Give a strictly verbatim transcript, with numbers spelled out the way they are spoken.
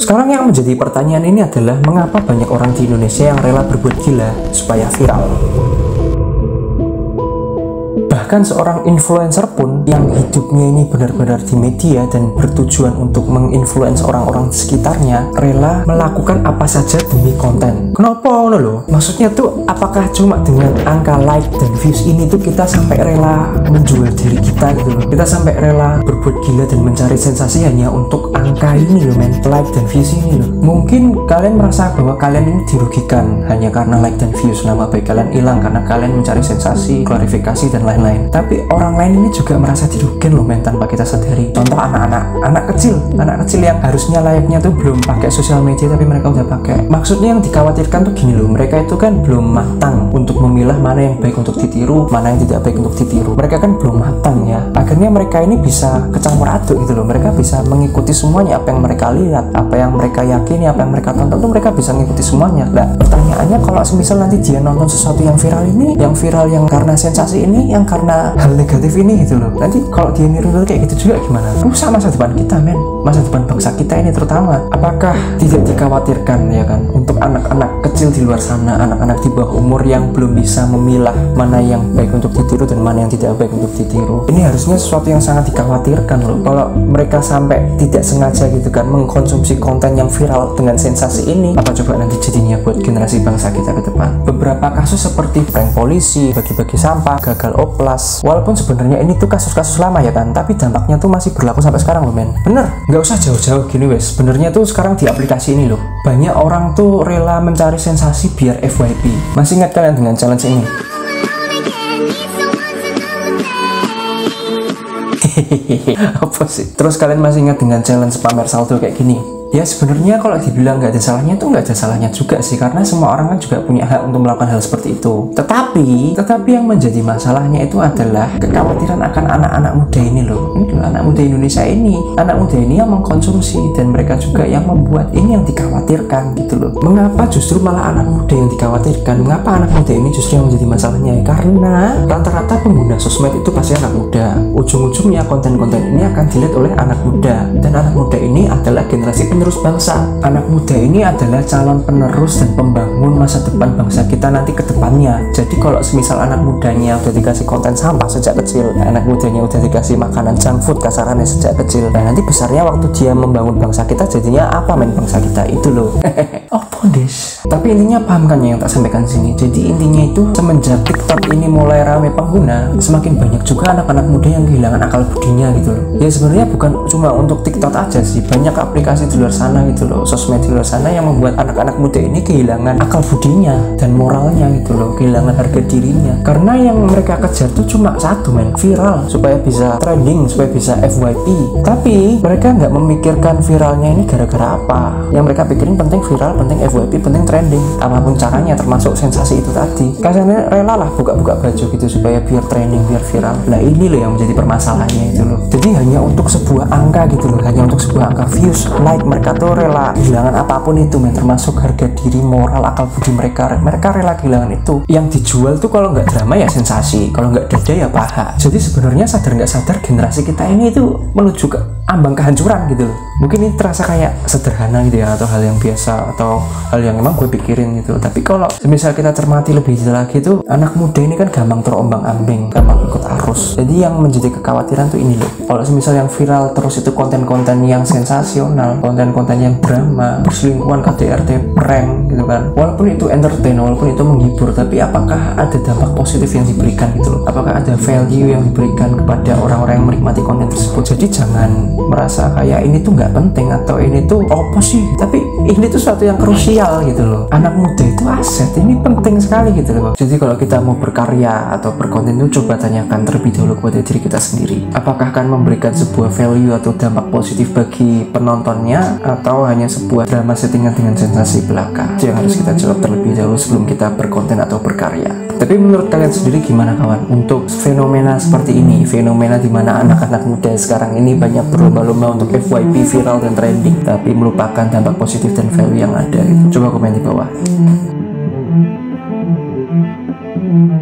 Sekarang yang menjadi pertanyaan ini adalah mengapa banyak orang di Indonesia yang rela berbuat gila supaya viral. Bahkan seorang influencer pun yang hidupnya ini benar-benar di media dan bertujuan untuk menginfluence orang-orang di sekitarnya rela melakukan apa saja demi konten. Kenapa loh? Maksudnya tuh apakah cuma dengan angka like dan views ini tuh kita sampai rela menjual diri kita gitu loh? Kita sampai rela berbuat gila dan mencari sensasi hanya untuk angka ini loh men, like dan views ini loh. Mungkin kalian merasa bahwa kalian ini dirugikan hanya karena like dan views, nama baik kalian hilang karena kalian mencari sensasi, klarifikasi dan lain-lain. Tapi orang lain ini juga merasa dirugikan loh men tanpa kita sadari. Contoh anak-anak, anak kecil, anak kecil yang harusnya layaknya tuh belum pakai sosial media tapi mereka udah pakai. Maksudnya yang dikhawatirkan tuh gini loh, mereka itu kan belum matang untuk memilah mana yang baik untuk ditiru, mana yang tidak baik untuk ditiru. Mereka kan belum matang ya. Akhirnya mereka ini bisa kecampur aduk gitu loh. Mereka bisa mengikuti semuanya, apa yang mereka lihat, apa yang mereka yakini, apa yang mereka tonton tuh mereka bisa mengikuti semuanya. Nah, pertanyaannya kalau semisal nanti dia nonton sesuatu yang viral ini, yang viral yang karena sensasi ini, yang karena hal negatif ini gitu loh, nanti kalau dia niru kayak gitu juga gimana? Rusak masa depan kita men, masa depan bangsa kita ini terutama. Apakah tidak dikhawatirkan ya kan untuk anak-anak kecil di luar sana, anak-anak di bawah umur yang belum bisa memilah mana yang baik untuk ditiru dan mana yang tidak baik untuk ditiru? Ini harusnya sesuatu yang sangat dikhawatirkan loh. Kalau mereka sampai tidak sengaja gitu kan mengkonsumsi konten yang viral dengan sensasi ini, apa coba nanti jadinya buat generasi bangsa kita ke depan? Beberapa kasus seperti prank polisi, bagi-bagi sampah, gagal oplas, walaupun sebenarnya ini tuh kasus-kasus lama ya kan, tapi dampaknya tuh masih berlaku sampai sekarang loh men. Bener, nggak usah jauh-jauh gini wes. Sebenarnya tuh sekarang di aplikasi ini loh, banyak orang tuh rela mencari sensasi biar F Y P. Masih ingat kalian dengan challenge ini? Hehehe, apa sih? Terus kalian masih ingat dengan challenge pamer saldo kayak gini? Ya sebenarnya kalau dibilang nggak ada salahnya tuh nggak ada salahnya juga sih, karena semua orang kan juga punya hak untuk melakukan hal seperti itu. Tetapi, tetapi yang menjadi masalahnya itu adalah kekhawatiran akan anak-anak muda ini loh. Ini loh, anak muda Indonesia ini, anak muda ini yang mengkonsumsi dan mereka juga yang membuat ini yang dikhawatirkan gitu loh. Mengapa justru malah anak muda yang dikhawatirkan? Mengapa anak muda ini justru yang menjadi masalahnya? Karena rata-rata pengguna sosmed itu pasti anak muda. Ujung-ujungnya konten-konten ini akan dilihat oleh anak muda, dan anak muda ini adalah generasi penerus bangsa. Anak muda ini adalah calon penerus dan pembangun masa depan bangsa kita nanti ke depannya. Jadi kalau semisal anak mudanya udah dikasih konten sampah sejak kecil, anak mudanya udah dikasih makanan junk food kasarannya sejak kecil, nah nanti besarnya waktu dia membangun bangsa kita jadinya apa men bangsa kita itu loh. Oh pondes. Tapi intinya paham kan yang tak sampaikan sini. Jadi intinya itu semenjak TikTok ini mulai rame pengguna, semakin banyak juga anak-anak muda yang kehilangan akal budinya gitu loh. Ya sebenarnya bukan cuma untuk TikTok aja sih, banyak aplikasi di luar sana gitu loh, sosmed di luar sana yang membuat anak-anak muda ini kehilangan akal budinya dan moralnya gitu loh, kehilangan harga dirinya. Karena yang mereka kejar tuh cuma satu men, viral supaya bisa trending, supaya bisa F Y P. Tapi mereka nggak memikirkan viralnya ini gara-gara apa. Yang mereka pikirin penting viral, penting F Y P, penting trending, apapun caranya termasuk sensasi itu tadi. Kasarnya rela lah buka-buka baju gitu supaya biar trending, biar viral. Nah ini loh yang menjadi permasalahannya itu loh. Jadi hanya untuk sebuah angka gitu loh, hanya untuk sebuah angka views, like, mereka tuh rela kehilangan apapun itu men, termasuk harga diri, moral, akal budi mereka. Mereka rela kehilangan itu. Yang dijual tuh kalau nggak drama ya sensasi, kalau nggak dada ya paha. Jadi sebenarnya sadar nggak sadar generasi kita ini itu menuju ke ambang kehancuran gitu loh. Mungkin ini terasa kayak sederhana gitu ya, atau hal yang biasa, atau hal yang emang gue pikirin gitu. Tapi kalau misal kita cermati lebih detail lagi tuh, anak muda ini kan gampang terombang-ambing, gampang ikut arus. Jadi yang menjadi kekhawatiran tuh ini loh, kalau misal yang viral terus itu konten-konten yang sensasional, konten-konten yang drama, perselingkuhan, K D R T, prank gitu kan, walaupun itu entertain, walaupun itu menghibur, tapi apakah ada dampak positif yang diberikan gitu loh? Apakah ada value yang diberikan kepada orang-orang yang menikmati konten tersebut? Jadi jangan merasa kayak ini tuh nggak penting atau ini tuh apa sih, tapi ini tuh suatu yang krusial gitu loh. Anak muda itu aset, ini penting sekali gitu loh. Jadi kalau kita mau berkarya atau berkonten itu coba tanyakan terlebih dahulu kepada diri kita sendiri, apakah akan memberikan sebuah value atau dampak positif bagi penontonnya, atau hanya sebuah drama settingan dengan sensasi belaka. Itu yang harus kita jawab terlebih dahulu sebelum kita berkonten atau berkarya. Tapi menurut kalian sendiri gimana kawan untuk fenomena seperti ini, fenomena dimana anak-anak muda sekarang ini banyak berlomba-lomba untuk F Y P, viral dan trending, tapi melupakan dampak positif dan value yang ada gitu. Coba komen di bawah.